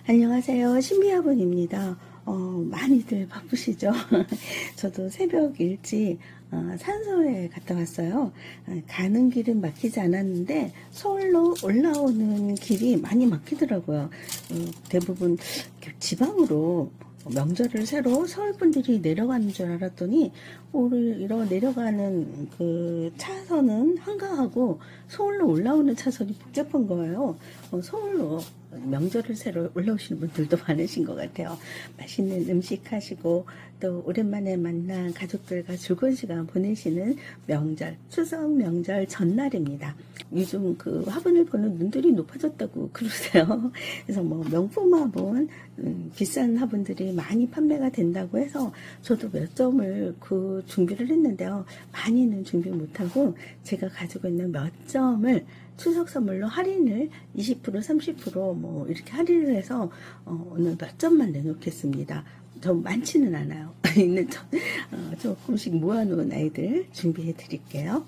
안녕하세요. 신비아분입니다. 많이들 바쁘시죠? 저도 새벽 일찍 산소에 갔다 왔어요. 가는 길은 막히지 않았는데 서울로 올라오는 길이 많이 막히더라고요. 대부분 지방으로 명절을 새로 서울 분들이 내려가는 줄 알았더니 오히려 내려가는 그 차선은 한가하고 서울로 올라오는 차선이 복잡한 거예요. 서울로 명절을 새로 올라오시는 분들도 많으신 것 같아요. 맛있는 음식 하시고 또 오랜만에 만난 가족들과 즐거운 시간 보내시는 명절, 추석 명절 전날입니다. 요즘 그 화분을 보는 눈들이 높아졌다고 그러세요. 그래서 뭐 명품 화분, 비싼 화분들이 많이 판매가 된다고 해서 저도 몇 점을 그 준비를 했는데요. 많이는 준비 못하고 제가 가지고 있는 몇 점을 추석 선물로 할인을 20% 30% 이렇게 할인을 해서 오늘 몇 점만 내놓겠습니다. 좀 많지는 않아요. 있는 조금씩 모아놓은 아이들 준비해 드릴게요.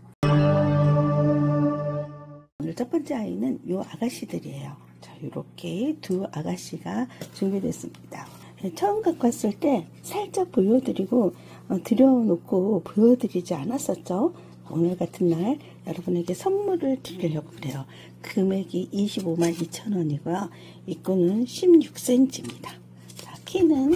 오늘 첫 번째 아이는 요 아가씨들이에요. 자, 이렇게 두 아가씨가 준비됐습니다. 처음 갖고 왔을 때 살짝 보여드리고 들여놓고 보여드리지 않았었죠. 오늘 같은 날 여러분에게 선물을 드리려고 그래요. 금액이 252,000원이고요. 입구는 16cm입니다. 자, 키는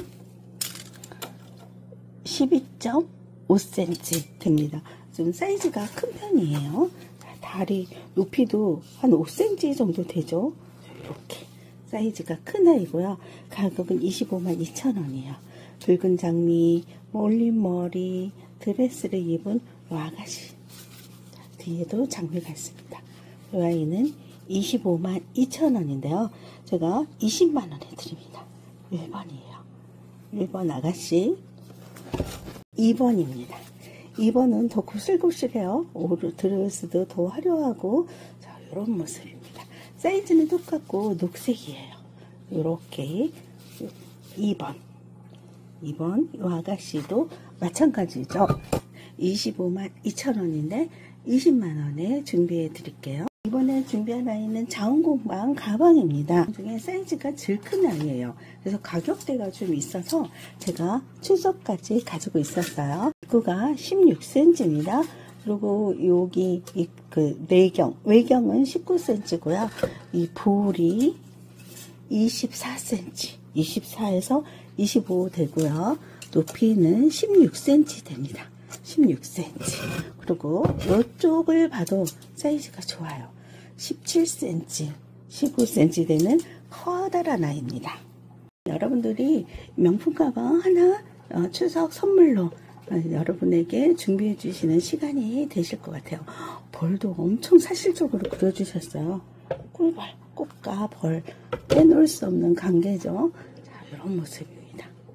12.5cm 됩니다. 좀 사이즈가 큰 편이에요. 다리 높이도 한 5cm 정도 되죠. 이렇게 사이즈가 큰 아이고요. 가격은 252,000원이에요. 붉은 장미, 올린 머리, 드레스를 입은 아가씨. 뒤에도 장미가 있습니다. 이 아이는 252,000원인데요. 제가 20만원에 드립니다. 1번이에요. 1번 아가씨. 2번입니다. 2번은 더 고슬고슬해요. 드레스도 더 화려하고, 자, 이런 모습입니다. 사이즈는 똑같고, 녹색이에요. 이렇게 2번. 이 아가씨도 마찬가지죠. 252,000원인데 20만원에 준비해 드릴게요. 이번에 준비한 아이는 자원공방 가방입니다. 중에 사이즈가 제일 큰 아이예요. 그래서 가격대가 좀 있어서 제가 추석까지 가지고 있었어요. 입구가 16cm입니다. 그리고 여기 그 외경은 19cm고요. 이 볼이 24cm, 24에서 25 되고요. 높이는 16cm 됩니다. 16cm. 그리고 이쪽을 봐도 사이즈가 좋아요. 17cm, 19cm 되는 커다란 아이입니다. 여러분들이 명품 가방 하나 추석 선물로 여러분에게 준비해 주시는 시간이 되실 것 같아요. 벌도 엄청 사실적으로 그려주셨어요. 꿀벌, 꽃과 벌, 빼놓을 수 없는 관계죠. 자, 이런 모습입니다.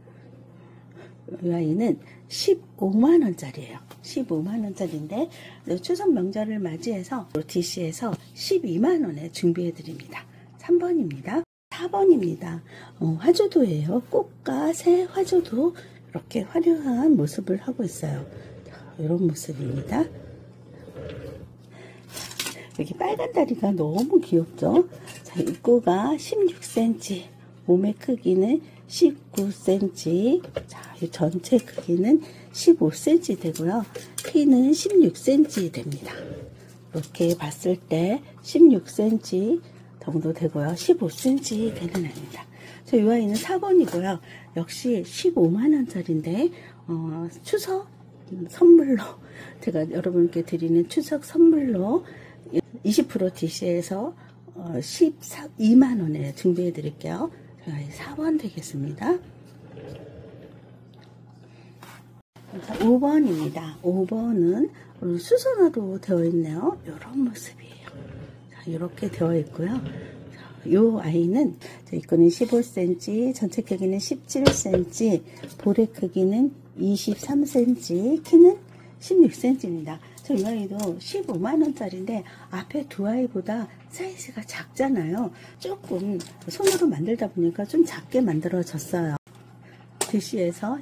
이 아이는 15만원짜리예요. 15만원짜리인데 추석 명절을 맞이해서 DC에서 12만원에 준비해 드립니다. 3번입니다. 4번입니다. 화조도예요. 꽃과 새 화조도 이렇게 화려한 모습을 하고 있어요. 자, 이런 모습입니다. 여기 빨간 다리가 너무 귀엽죠? 자, 입구가 16cm, 몸의 크기는 19cm, 자, 이 전체 크기는 15cm 되고요. 키는 16cm 됩니다. 이렇게 봤을 때 16cm 정도 되고요. 15cm 되는 아이입니다. 이 아이는 4번이고요. 역시 15만원짜리인데 추석 선물로 제가 여러분께 드리는 추석 선물로 20% DC에서 12만원에 준비해 드릴게요. 4번 되겠습니다. 5번입니다. 5번은 수선화도 되어 있네요. 이런 모습이에요. 자, 이렇게 되어 있고요. 이 아이는 이거는 15cm, 전체 크기는 17cm, 볼의 크기는 23cm, 키는 16cm입니다. 이 아이도 15만원짜리인데 앞에 두 아이보다 사이즈가 작잖아요. 조금 손으로 만들다 보니까 좀 작게 만들어졌어요. DC에서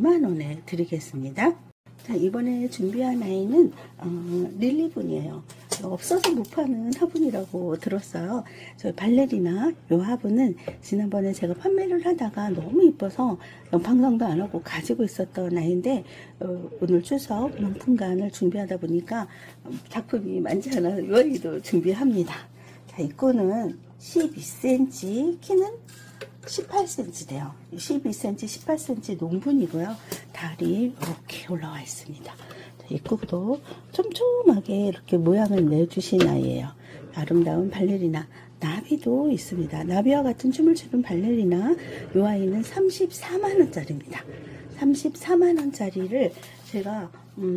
12만원에 드리겠습니다. 자, 이번에 준비한 아이는 릴리분이에요. 없어서 못 파는 화분이라고 들었어요. 저 발레리나 요 화분은 지난번에 제가 판매를 하다가 너무 이뻐서 방송도 안 하고 가지고 있었던 아이인데 오늘 추석 명품관을 준비하다 보니까 작품이 많지 않아서 이 아이도 준비합니다. 자, 이 거는 12cm, 키는 18cm 돼요. 12cm, 18cm 농분이고요. 달이 이렇게 올라와 있습니다. 입구도 촘촘하게 이렇게 모양을 내주신 아이예요. 아름다운 발레리나. 나비도 있습니다. 나비와 같은 춤을 추는 발레리나. 이 아이는 34만원짜리입니다. 34만원짜리를 제가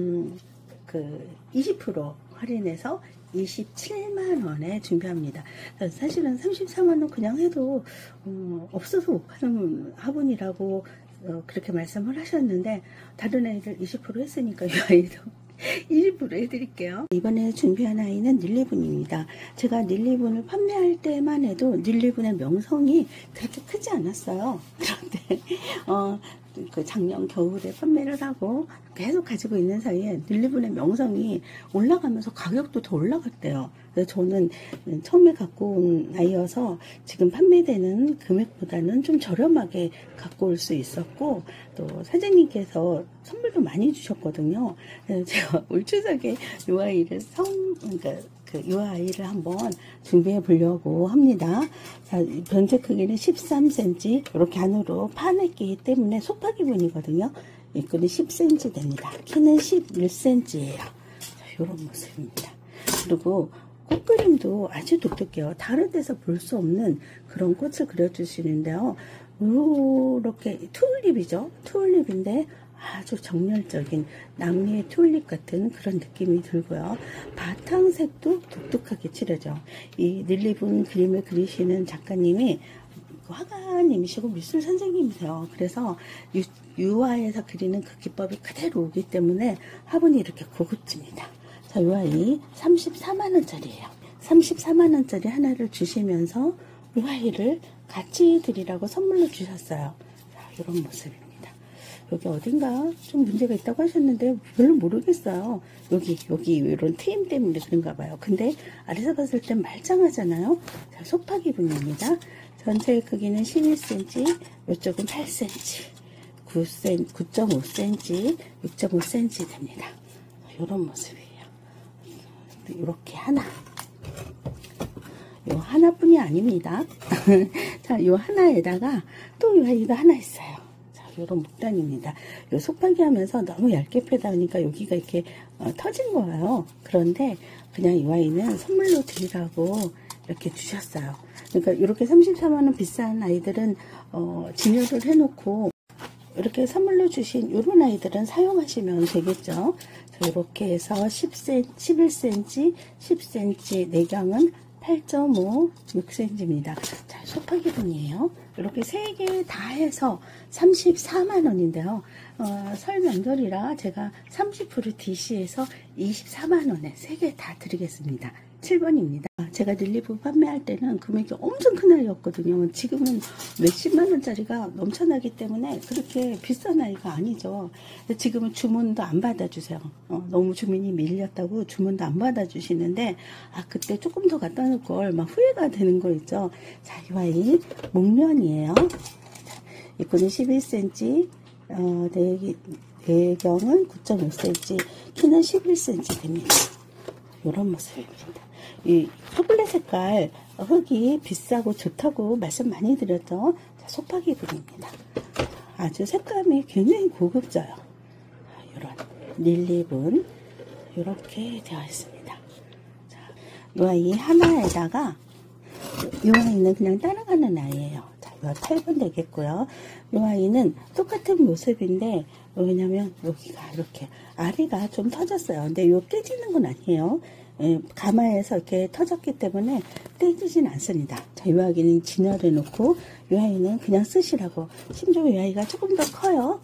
20% 할인해서 27만원에 준비합니다. 사실은 34만원 그냥 해도 없어서 못 파는 화분이라고 그렇게 말씀을 하셨는데 다른 아이들 20% 했으니까 이 아이도 20% 해드릴게요. 이번에 준비한 아이는 닐리분입니다. 제가 닐리분을 판매할 때만 해도 닐리분의 명성이 그렇게 크지 않았어요. 그런데 그 작년 겨울에 판매를 하고 계속 가지고 있는 사이에 닐리분의 명성이 올라가면서 가격도 더 올라갔대요. 그래서 저는 처음에 갖고 온 아이여서 지금 판매되는 금액보다는 좀 저렴하게 갖고 올 수 있었고, 또 사장님께서 선물도 많이 주셨거든요. 그래서 제가 올 추석에 이 아이를 그러니까 이 아이를 한번 준비해 보려고 합니다. 자, 변체 크기는 13cm, 이렇게 안으로 파냈기 때문에 속파기분이거든요. 이거는 10cm 됩니다. 키는 11cm예요. 자, 이런 모습입니다. 그리고 꽃그림도 아주 독특해요. 다른 데서 볼 수 없는 그런 꽃을 그려주시는데요. 이렇게 튤립이죠. 튤립인데 아주 정열적인 남미의 튤립 같은 그런 느낌이 들고요. 바탕색도 독특하게 칠해져. 이 닐리분 그림을 그리시는 작가님이 화가님이시고 미술 선생님이세요. 그래서 유화에서 그리는 그 기법이 그대로 오기 때문에 화분이 이렇게 고급집니다. 자, 이 아이 34만원짜리예요. 34만원짜리 하나를 주시면서 이 아이를 같이 드리라고 선물로 주셨어요. 자, 이런 모습입니다. 여기 어딘가 좀 문제가 있다고 하셨는데 별로 모르겠어요. 여기 이런 트임 때문에 그런가 봐요. 근데 아래서 봤을 땐 말짱하잖아요. 자, 속파기분입니다. 전체 크기는 11cm, 이쪽은 8cm, 9.5cm, 6.5cm 됩니다. 이런 모습이에요. 이렇게 하나. 요 하나뿐이 아닙니다. 자, 요 하나에다가 또 이 아이가 하나 있어요. 자, 요런 목단입니다. 요 속박이 하면서 너무 얇게 펴다 보니까 여기가 이렇게 터진 거예요. 그런데 그냥 이 아이는 선물로 드리라고 이렇게 주셨어요. 그러니까 이렇게 34만원 비싼 아이들은 진열을 해놓고 이렇게 선물로 주신 이런 아이들은 사용하시면 되겠죠. 이렇게 해서 10cm, 11cm, 10cm, 내경은 8.5, 6cm입니다. 자, 속파기분이에요. 이렇게 3개 다 해서 34만원인데요. 설 명절이라 제가 30% DC에서 24만원에 3개 다 드리겠습니다. 7번입니다. 제가 닐리분 판매할 때는 금액이 엄청 큰 아이였거든요. 지금은 몇십만원짜리가 넘쳐나기 때문에 그렇게 비싼 아이가 아니죠. 지금은 주문도 안 받아주세요. 너무 주문이 밀렸다고 주문도 안 받아주시는데, 그때 조금 더 갖다 놓을 걸 막 후회가 되는 거 있죠. 자, 이 아이 목련이에요. 이거는 11cm, 내경은 9.5cm, 키는 11cm 됩니다. 이런 모습입니다. 이 초콜릿 색깔 흙이 비싸고 좋다고 말씀 많이 드렸죠. 속파기분입니다. 아주 색감이 굉장히 고급져요. 이런 닐리분 이렇게 되어 있습니다. 자, 이 아이 하나에다가 이 아이는 그냥 따라가는 아이예요. 자, 이거 8번 되겠고요. 이 아이는 똑같은 모습인데 왜냐면 여기가 이렇게 아리가 좀 터졌어요. 근데 이거 깨지는 건 아니에요. 가마에서 이렇게 터졌기 때문에 떼지진 않습니다. 자, 이 아이는 진열해 놓고 이 아이는 그냥 쓰시라고. 심지어 이 아이가 조금 더 커요.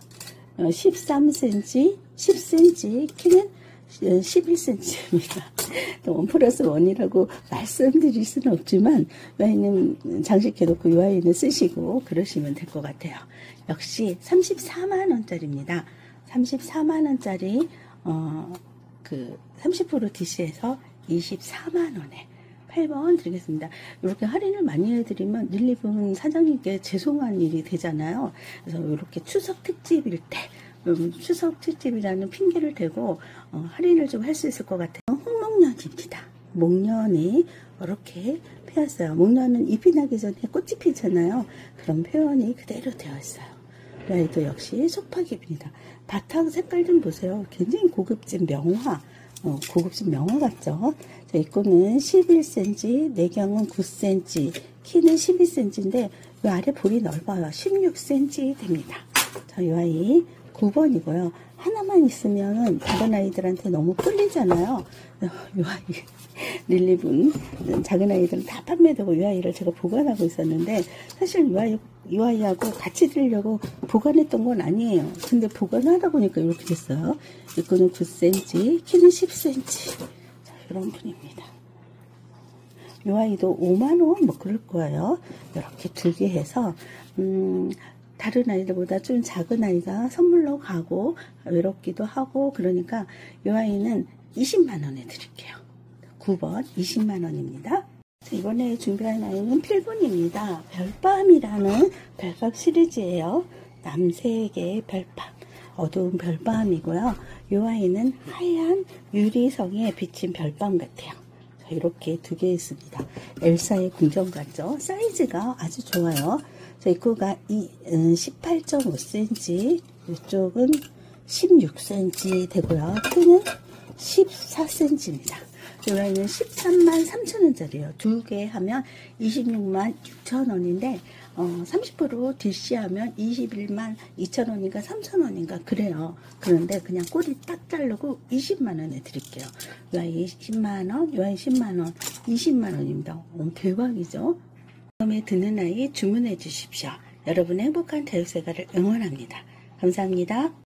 13cm, 10cm, 키는 11cm입니다. 1+1이라고 말씀드릴 수는 없지만 이 아이는 장식해 놓고 이 아이는 쓰시고 그러시면 될 것 같아요. 역시 34만원짜리입니다. 34만원짜리 30% DC에서 24만원에 8번 드리겠습니다. 이렇게 할인을 많이 해드리면 릴리분 사장님께 죄송한 일이 되잖아요. 그래서 이렇게 추석 특집일 때 추석 특집이라는 핑계를 대고 할인을 좀 할 수 있을 것 같아요. 홍목련입니다. 목련이 이렇게 피었어요. 목련은 잎이 나기 전에 꽃이 피잖아요. 그런 표현이 그대로 되어 있어요. 라이도 역시 속박입니다. 바탕 색깔 좀 보세요. 굉장히 고급진 명화. 고급진 명화 같죠? 자, 입구는 11cm, 내경은 9cm, 키는 12cm인데 이 아래 볼이 넓어요. 16cm 됩니다. 자, 이 아이 9번이고요. 하나만 있으면 작은 아이들한테 너무 끌리잖아요. 이 아이 릴리분 작은 아이들은 다 판매되고 이 아이를 제가 보관하고 있었는데 사실 이 아이하고 같이 들려고 보관했던 건 아니에요. 근데 보관하다 보니까 이렇게 됐어요. 이거는 9cm, 키는 10cm. 자, 이런 분입니다. 이 아이도 5만원 뭐 그럴 거예요. 이렇게 두 개 해서 다른 아이들보다 좀 작은 아이가 선물로 가고 외롭기도 하고 그러니까 이 아이는 20만원에 드릴게요. 9번 20만원입니다. 이번에 준비한 아이는 필분입니다. 별밤이라는 별밤 시리즈예요. 남색의 별밤, 어두운 별밤이고요. 이 아이는 하얀 유리성에 비친 별밤 같아요. 자, 이렇게 두 개 있습니다. 엘사의 궁전 같죠? 사이즈가 아주 좋아요. 자, 입구가 18.5cm, 이쪽은 16cm 되고요. 키는 14cm입니다. 이 아이는 13만 3천원짜리예요. 두 개 하면 26만 6천원인데 30% DC하면 21만 2천원인가 3천원인가 그래요. 그런데 그냥 꼬리 딱 자르고 20만원에 드릴게요. 이 아이 10만원, 이 아이 10만원, 20만원입니다. 대박이죠? 마음에 드는 아이 주문해 주십시오. 여러분의 행복한 다육생활을 응원합니다. 감사합니다.